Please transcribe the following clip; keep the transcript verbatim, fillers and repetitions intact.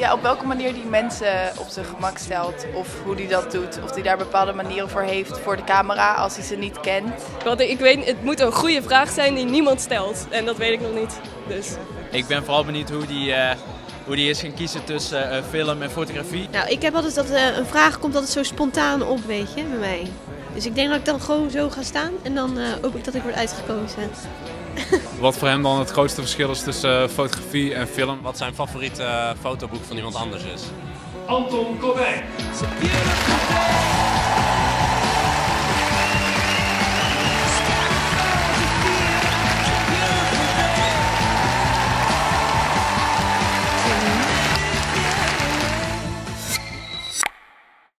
ja, op welke manier die mensen op zijn gemak stelt of hoe die dat doet. Of hij daar bepaalde manieren voor heeft voor de camera als hij ze niet kent. Want ik weet, het moet een goede vraag zijn die niemand stelt en dat weet ik nog niet. Dus. Ik ben vooral benieuwd hoe die, uh, hoe die is gaan kiezen tussen uh, film en fotografie. Nou, ik heb altijd dat uh, een vraag komt altijd zo spontaan op, weet je, bij mij. Dus ik denk dat ik dan gewoon zo ga staan en dan uh, hoop ik dat ik word uitgekozen. Wat voor hem dan het grootste verschil is tussen uh, fotografie en film. Wat zijn favoriete uh, fotoboek van iemand anders is. Anton Corbijn.